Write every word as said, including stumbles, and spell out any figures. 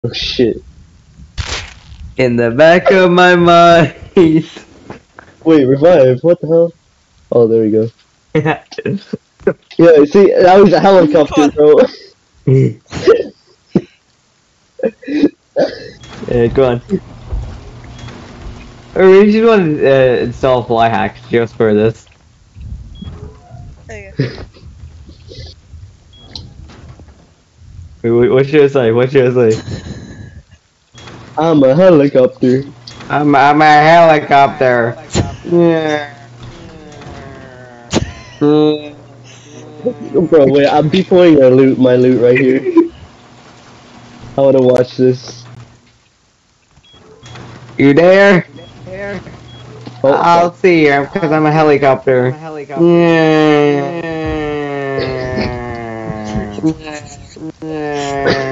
Oh shit. In the back of my mind. Wait, revive, what the hell? Oh, there we go. Yeah. Yeah, see, that was a helicopter, bro. Yeah, go on. Or we just want to uh, install fly hacks just for this. There you Wait, wait, what should I say? What should I say? I'm a helicopter. I'm I'm a helicopter. Yeah. Bro, wait, I'm deploying my loot, my loot right here. I wanna watch this. You there? Oh, I'll see you because I'm a helicopter. Yeah.